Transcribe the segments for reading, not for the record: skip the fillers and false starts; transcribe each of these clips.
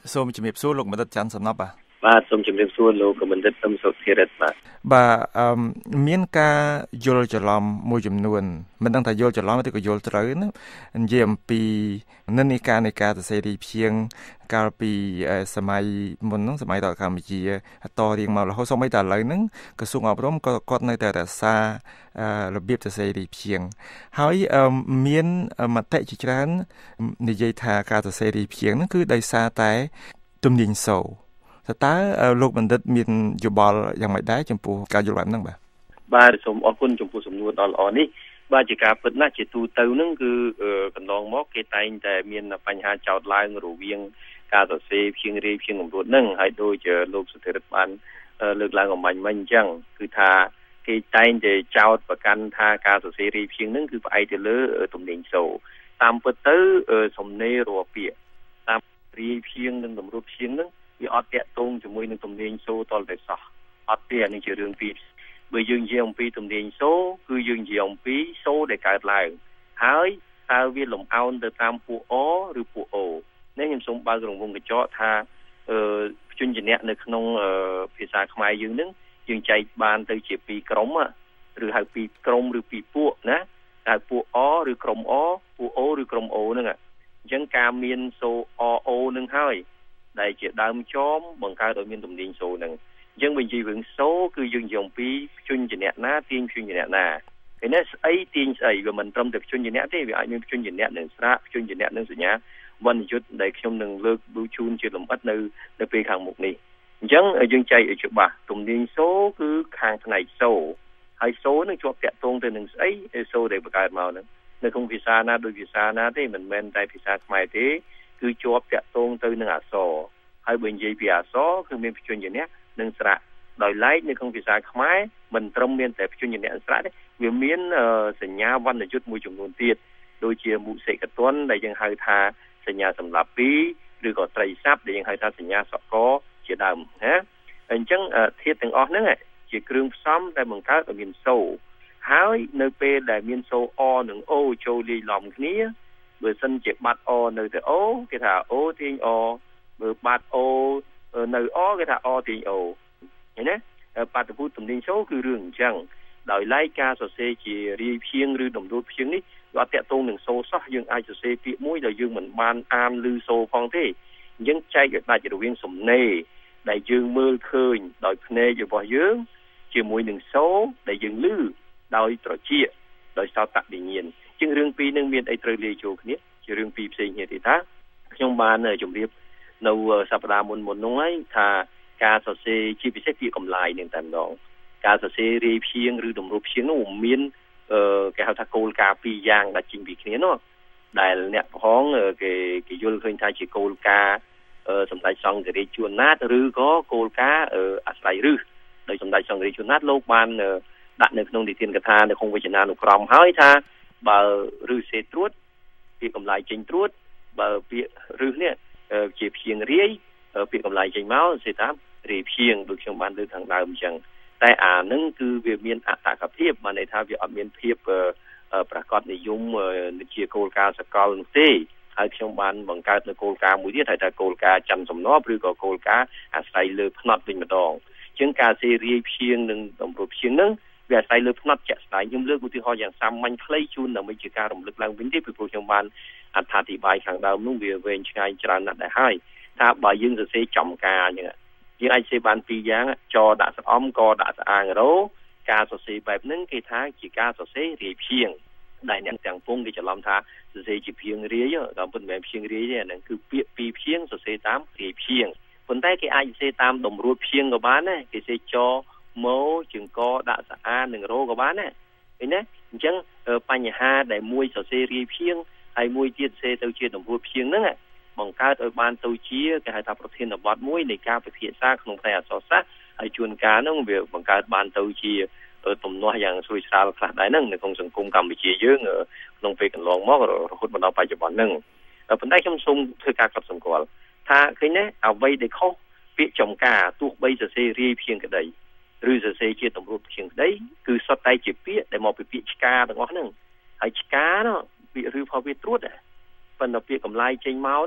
សូមជំរាបសួរលោកបណ្ឌិតច័ន្ទសំណប់បាទសូមជំរាបសួរលោកបណ្ឌិតសំសុធារិទ្ធបាទមានការយល់ច្រឡំមួយចំនួនមិនដឹងថាយល់ច្រឡំឬក៏យល់ត្រូវណានិយាយអំពីនិន្នាការនៃការសរសេររីព្យាង្គកាលពីសម័យមុនហ្នឹងសម័យរដ្ឋកម្ពុជាតរៀងមករហូតសូម្បីតែឥឡូវហ្នឹងក្រសួងអប់រំក៏គាត់នៅតែរក្សារបៀបសរសេររីព្យាង្គហើយមានមតិជាច្រើននិយាយថាការសរសេររីព្យាង្គហ្នឹងគឺដោយសារតែទំនាញសូរតើលោកបណ្ឌិតមានយោបល់យ៉ាងម៉េចដែរចំពោះការយល់បែបហ្នឹងបាទសូមអរគុណចំពោះសំណួរដ៏ល្អនេះបាទជាការពិតណាស់ជាទូទៅហ្នឹងគឺកន្លងមកគេតែងតែមានបញ្ហាចោទឡើងរវាងការសរសេរព្យាង្គរាយព្យាង្គកម្រួតហ្នឹងហើយដូចលោកសុធិរិទ្ធបានលើកឡើងអំបញ្ញមិញអញ្ចឹងគឺថាគេតែងតែចោទប្រកាន់ថាការសរសេររាយព្យាង្គហ្នឹងគឺផ្អែកទៅលើទំនាញសូរតាមពិតទៅសំណេររាល់ពាក្យតាមរាយព្យាង្គនិងកម្រួតព្យាង្គហ្នឹងវាអត់តាក់ទងជាមួយនឹងទំនាញសូរតលតែសោះអត់ទេអានេះជារឿងពីរបើយើងនិយាយអំពីទំនាញសូរគឺយើងនិយាយអំពីសូរដែលកើតឡើងហើយតើវាលំអោនទៅតាមពួកអឬពួកអូនេះខ្ញុំសូមបើករង្វង់កញ្ចក់ថាព្យញ្ជនៈនៅក្នុងភាសាខ្មែរយើងនឹងយើងចែកបានទៅជាពីរក្រុមឬហៅពីរក្រុមឬពីរពួកណាតែពួកអឬក្រុមអពួកអូឬក្រុមអូហ្នឹងអញ្ចឹងការមានសូរអអូនឹងហើយដែលជាដើមចមបង្កើតឲ្យមានទំនាញសូរហ្នឹងអញ្ចឹងវិញនិយាយរឿងសូរគឺយើងនិយាយអំពីព្យញ្ជនៈណាទាញព្យញ្ជនៈណាឯនេះស្អីទាញស្អីវាមិនត្រឹមតែព្យញ្ជនៈទេវាអាចមានព្យញ្ជនៈនិងស្រៈព្យញ្ជនៈនិងសញ្ញាវណ្ណយុត្តដែលខ្ញុំនឹងលើកដូចជូនជាលម្អិតនៅពេលខាងមុខនេះអញ្ចឹងយើងចែកឲ្យច្បាស់ទំនាញសូរគឺខាងផ្នែកសូរហើយសូរនឹងជាប់តាក់ទងទៅនឹងស្អីសូរដែលបង្កើតមកហ្នឹងនៅក្នុងភាសាណាដូចភាសាណាទេមិនមែនតែភាសាខ្មែរទេគឺជាប់តាក់ទងទៅនឹងអក្សរហើយបើនិយាយពីអក្សរគឺមានព្យញ្ជនៈនិងស្រៈដោយឡែកនៅក្នុងភាសាខ្មែរមិនត្រឹមមានតែព្យញ្ជនៈនិងស្រៈទេវាមានសញ្ញាវណ្ណយុត្តមួយចំនួនទៀតដូចជាមុសិកទណ្ឌដែលយើងហៅថាសញ្ញាសម្លាប់ពីរឬក៏ត្រីស័ព្ទដែលយើងហៅថាសញ្ញាសកលជាដើមណាអញ្ចឹងធាតុទាំងអស់ហ្នឹងជាគ្រឿងផ្សំដែលបង្កើតឲ្យមានសូរហើយនៅពេលដែលមានសូរអនិងអូចូលលាយឡំគ្នាបើសិនជាបាត់អនៅទៅអូគេថាអូទាញអបើបាត់អូនៅអគេថាអទាញអូឃើញទេបាតុភូតទំនាញសូរគឺរឿងអញ្ចឹងដោយឡែកការសរសេរជារាយព្យាង្គឬតម្រួតព្យាង្គនេះវាអត់តាក់ទងនឹងសូរសោះយើងអាចសរសេរពាក្យមួយដែលយើងមិនបានអានឮសូរផងទេអញ្ចឹងចែកឲ្យដាច់រវាងសំណេរដែលយើងមើលឃើញដោយភ្នែករបស់យើងជាមួយនឹងសូរដែលយើងឮដោយត្រចៀកដោយសោតវិញ្ញាណជាងរឿងពីរនឹងមានអីត្រូវលាយចូលគ្នាជារឿងពីរផ្សេងគ្នាទេតាខ្ញុំបានជម្រាបនៅសប្តាហ៍មុននោះហើយថាការសរសេរជាពិសេសពាក្យកម្លាយនឹងតែម្ដងការសរសេររាយព្យាង្គឬតម្រួតព្យាង្គនោះមានគេហៅថាគោលការណ៍ពីរយ៉ាងដែលចេញពីគ្នានោះដែលអ្នកផងគេយល់ឃើញថាជាគោលការណ៍សម្ដេចសង្ឃរាជជួនណាតឬក៏គោលការណ៍អាស្រ័យឫសដោយសម្ដេចសង្ឃរាជជួនណាតលោកបានដាក់នៅក្នុងនិទានកថានៅក្នុងវចនានុក្រមហើយថាបើឫសសេត្រួតពាក្យកម្លាយចេញត្រួតបើពាក្យឫសនេះជាព្យាង្គរាយពាក្យកម្លាយចេញមកសេតាមរាយព្យាង្គដូចខ្ញុំបានលើកខាងដើមអញ្ចឹងតែអានឹងគឺវាមានអត្តកភាពបានន័យថាវាអត់មានភាពប្រកបនិយមជាគោលការណ៍សកលនោះទេហើយខ្ញុំបានបង្កើតនៅគោលការណ៍មួយទៀតហៅថាគោលការណ៍ច័ន្ទសំណប់ឬក៏គោលការណ៍អាស្រ័យលើផ្នត់វិញម្ដងអញ្ចឹងការសេរាយព្យាង្គនិងតម្រួតព្យាង្គនឹងវាអាស្រ័យលើផ្នត់ជាក់ស្ដែងខ្ញុំលើកឧទាហរណ៍យ៉ាងសាមញ្ញខ្លីជូនដើម្បីជាការរំលឹកឡើងវិញទេពីព្រោះខ្ញុំបានអត្ថាធិប្បាយខាងដើមនោះវាវែងឆ្ងាយច្រើនណាស់ដែរហើយថាបើយើងសរសេរចំការអញ្ចឹងយើងអាចសរសេរបានពីរយ៉ាងចដាក់ស្អំកដាក់ស្អាងរោការសរសេរបែបហ្នឹងគេថាជាការសរសេររាយព្យាង្គដែលអ្នកទាំងពងគេច្រឡំថាសរសេរជាព្យាង្គរាយដល់ប៉ុន្តែព្យាង្គរាយទេអាហ្នឹងគឺពាក្យពីរព្យាង្គសរសេរតាមរាយព្យាង្គប៉ុន្តែគេអាចសរសេរតាមតម្រួតព្យាង្គក៏បានដែរគេសរសេរចម៉ូជើងកដាក់ស្អានិងរោក៏បានដែរឃើញទេអញ្ចឹងបញ្ហាដែលមួយសរសេររាយព្យាង្គហើយមួយទៀតសរសេរទៅជាតម្រួតព្យាង្គហ្នឹងបង្កើតឲ្យបានទៅជាគេហៅថាប្រធានបទមួយនៃការពិភាក្សាក្នុងផ្នែកអក្សរសាស្ត្រហើយជួនកាលហ្នឹងវាបង្កើតបានទៅជាទំនាស់យ៉ាងស្រួយស្រាលខ្លះដែរហ្នឹងនៅក្នុងសង្គមកម្ពុជាយើងក្នុងពេលកន្លងមករហូតមកដល់បច្ចុប្បន្នហ្នឹងប៉ុន្តែខ្ញុំសូមធ្វើការកត់សម្គាល់ថាឃើញទេអ្វីដែលខុសពាក្យចំការទោះបីសរសេររាយព្យាង្គក្តីឬសរសេរជាតម្រួតព្យាង្គក្តីគឺសុទ្ធតែជាពាក្យដែលមកពីពាក្យឆ្កាទាំងអស់ហ្នឹងហើយឆ្កានោះពាក្យឬផលវាត្រួតប៉ុន្តែពាក្យកម្លាយចេញមកហ្នឹង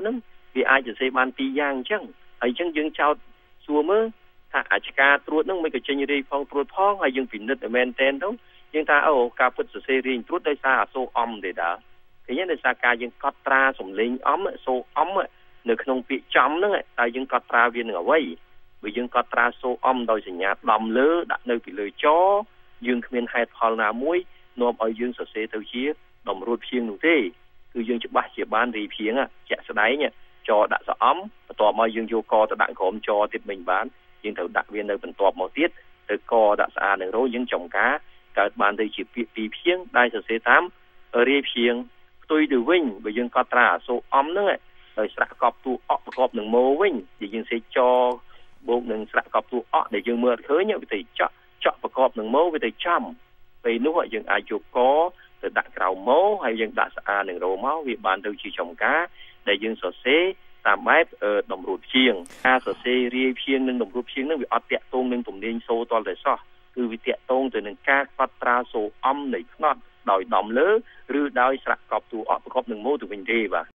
វាអាចសរសេរបានពីរយ៉ាងអញ្ចឹងហើយអញ្ចឹងយើងចោទសួរមើលថាអាឆ្កាត្រួតហ្នឹងមិនក៏ចេញរាយផងត្រួតផងហើយយើងពិនិត្យមែនតែនទៅយើងថាអូការពិតសរសេររាយត្រួតដោយសារអសូរអំទេតាឃើញទេដោយសារការយើងកត់ត្រាសំឡេងអំសូរអំនៅក្នុងពាក្យចំហ្នឹងតែយើងកត់ត្រាវានឹងអ្វីបើយើងកត់ត្រាសូរអំដោយសញ្ញាដំលើដាក់នៅពីលើចយើងគ្មានហេតុផលណាមួយនាំឲ្យយើងសរសេរទៅជាតម្រួតព្យាង្គនោះទេគឺយើងច្បាស់ជាបានរាយព្យាង្គជាក់ស្ដែងចដាក់សអំបន្ទាប់មកយើងយកកទៅដាក់ក្រោមចទៀតមិនបានយើងត្រូវដាក់វានៅបន្ទាប់មកទៀតទៅកដាក់ស្អានឹងរោយើងចំការកើតបានទៅជាពាក្យពីរព្យាង្គដែលសរសេរតាមរាយព្យាង្គផ្ទុយទៅវិញបើយើងកត់ត្រាអសូរអំហ្នឹងដោយស្រៈកប់តួអប្រកបនឹងម៉ូវិញដែលយើងសេចបូកនឹងស្រៈកប់តួអដែលយើងមើលឃើញវាទៅចក់ប្រកបនឹងម៉ូវាទៅចំពេលនោះយើងអាចយកកទៅដាក់ក្រៅម៉ូហើយយើងដាក់ស្អានឹងរោមកវាបានទៅជាចំការដែលយើងសរសេរតាមបែបតម្រួតព្យាង្គការសរសេររាយព្យាង្គនិងតម្រួតព្យាង្គនឹងវាអត់តាក់ទងនឹងទំនាញសូរតលតែសោះគឺវាតាក់ទងទៅនឹងការកត់ត្រាសូរអំនៃផ្នត់ដោយដំលើឬដោយស្រៈកប់តួអប្រកបនឹងម៉ូទៅវិញទេបាទ